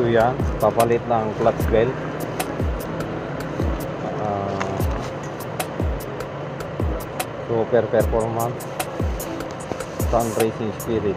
So yan, papalit ng clutch bell. Super performance, Sun Racing Spirit.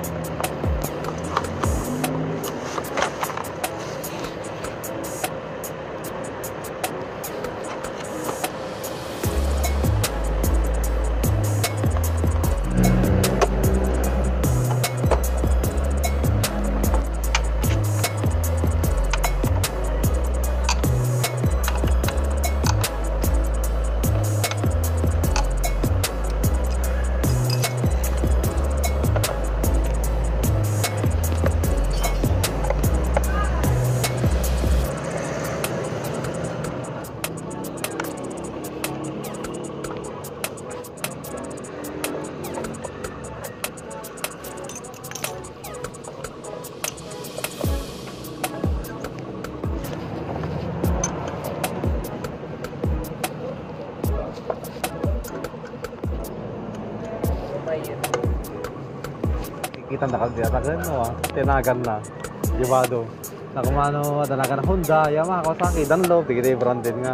Kita nakagdatagan mo tinagan na Jibado na kumano tanagan na Honda, Yamaha, Kawasaki, Dunlop, tigit branded nga.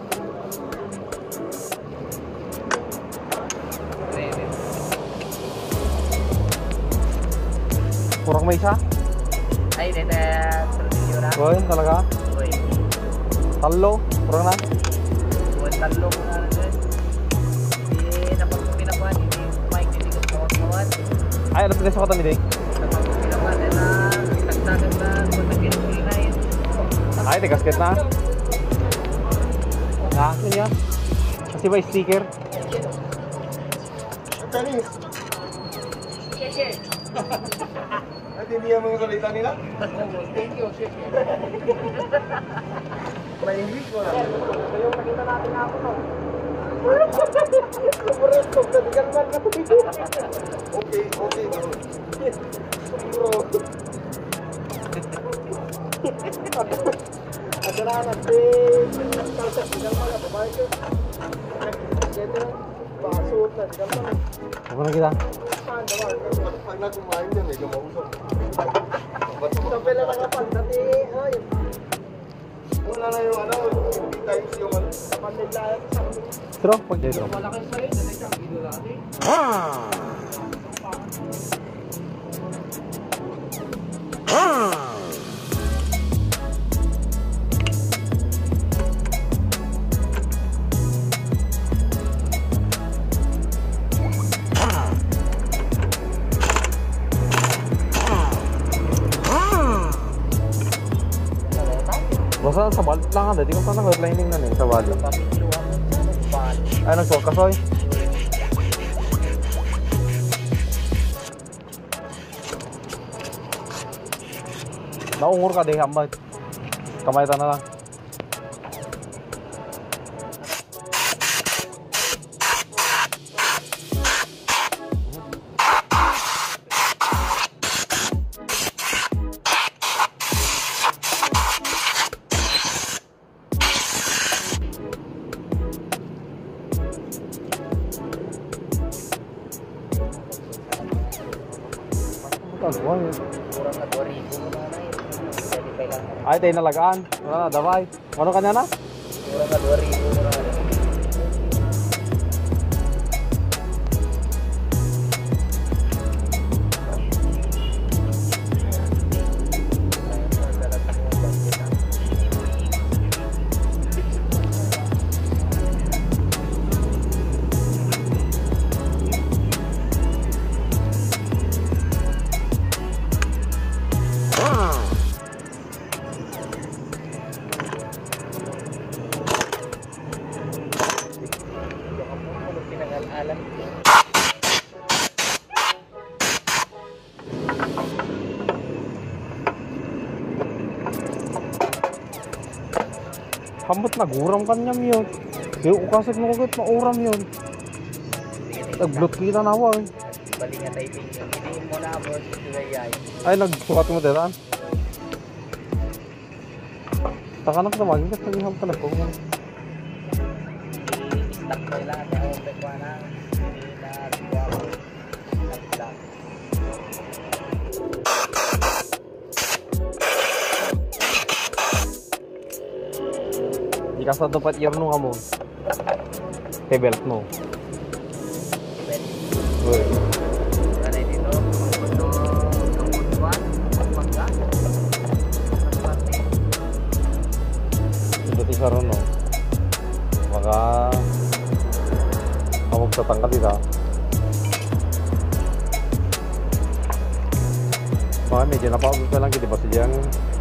Kurang may isa? Ay, dito yun. Boy, talaga? Boy. Talo, kurang na? Boy, talo ko na rin. Hindi napagpinapan, hindi kumain hindi ko kawat-kawat. Ay, ano pinis ako ito, Midig? Napagpinapan na tagdagan na kung nag-pinapinain. Ay, tigasket na. Nakakin niya. Kasi ba sticker? Tanis. At hindi yung mga salita nila? Thank you, chef. May English mo lang. Yung nakita natin na ako, no? Okay. Bro. Adaranan, kaltex, sigal pala, babae ko. Basot na, sigal pala. Ako na kita. Saan naman? Pag nakumain yan, medyo mausap. Sabi lang nakapal, dati, ay. Wala na yung ano, 50 times yung ano. Kapandid lang sa amin. Pero, pag dito. Wala kang salit, dati kang video natin. Basta sa balit lang nga, di ko sana headlining na sa balit. Ay, nagsuot ka, Soy? Naungur ka, di hambay. Kamay ta na lang. Kurang na 2,000 mo na yun. Ay, tayo nalagaan. Wala na, davay. Ano kanya na? Kurang na 2,000 mo na yun. Hambot naguram kanyam yun. Yung ukasit mo kagit mauram yun. Nag-bloat kita na ako eh. Balingan tayo tingin. Hindi mo na ako sa Ay, nagsukat mo dito. Taka na tumagin ka. Nagiham ka na po. Stuck ko lang. May open ko na. Hindi na buwa ko. Nag-stuck. Ikasa tempat irno kamu. Tebelt no. Woi. Karena ini tuh untuk kebutuhan bangga. Itu di sarono. Maka kamu bisa tangkap tidak? Makanya meja apa bisa lagi di bawah yang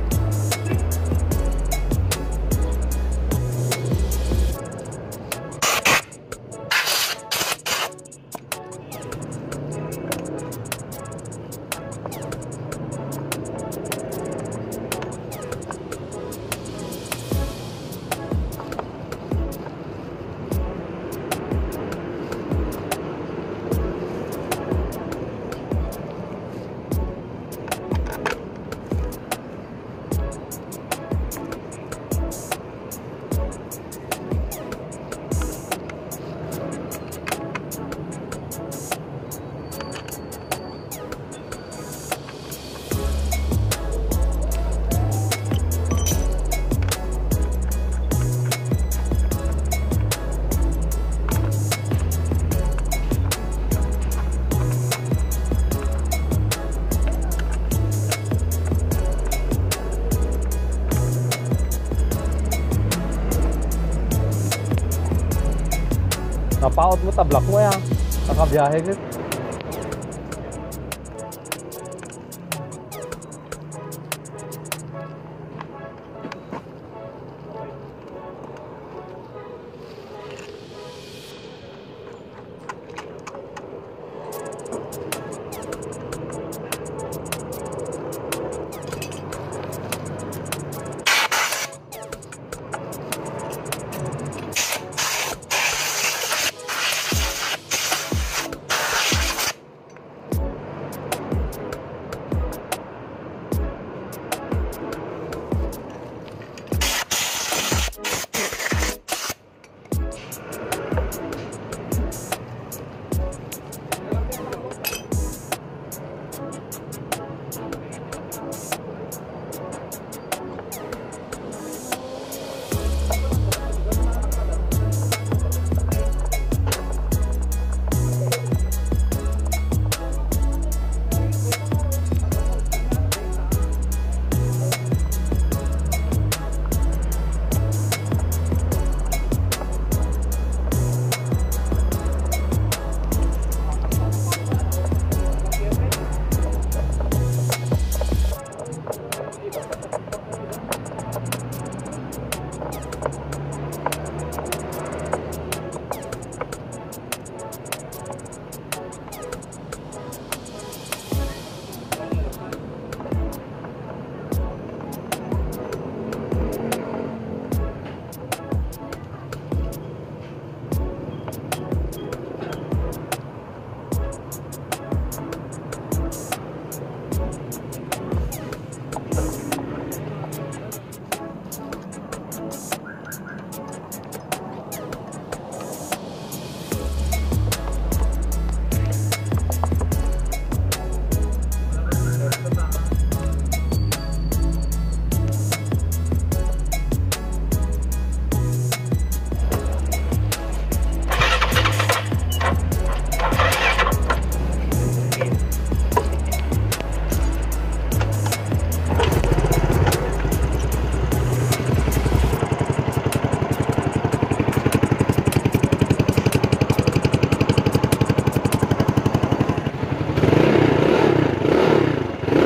napaot mo tablak mo ya. Nakabiyahe gitu.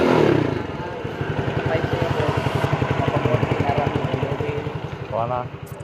Mana?